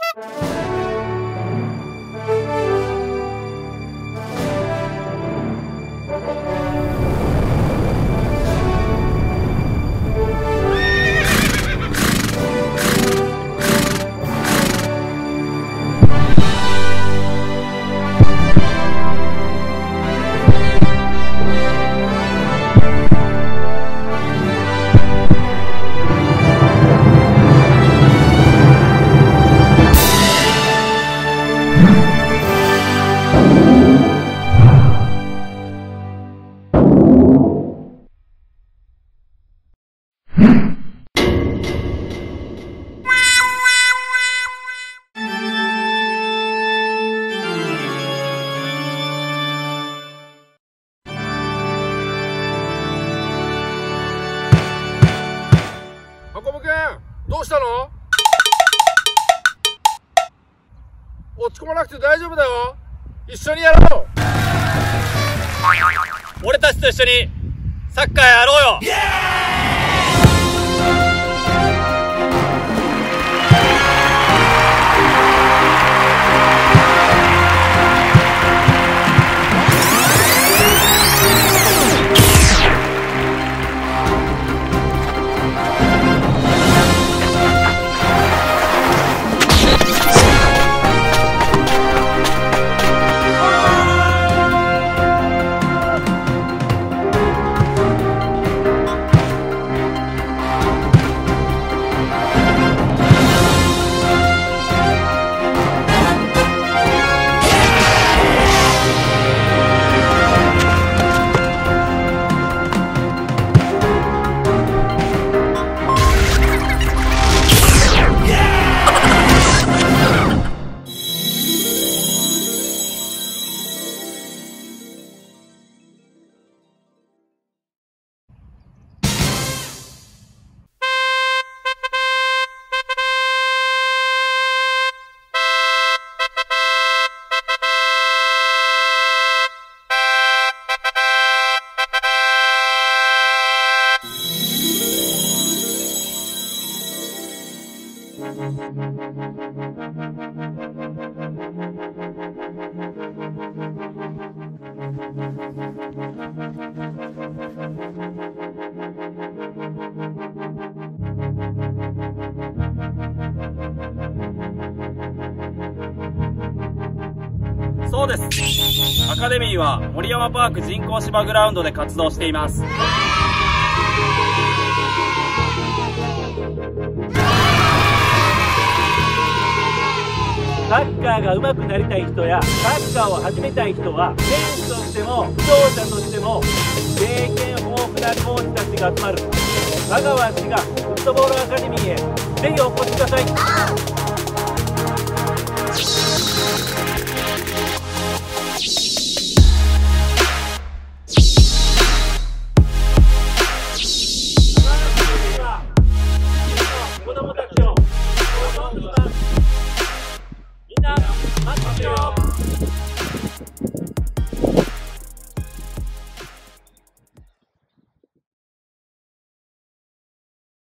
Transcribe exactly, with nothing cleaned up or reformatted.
どうしたの？落ち込まなくて大丈夫だよ。一緒にやろう。 俺たちと一緒にサッカーやろうよ。そうです。アカデミーは森山パーク人工芝グラウンドで活動しています。サッカーが上手くなりたい人やサッカーを始めたい人は選手としても視聴者としても経験豊富なコーチたちが集まる香川滋賀フットボールアカデミーへぜひお越しください。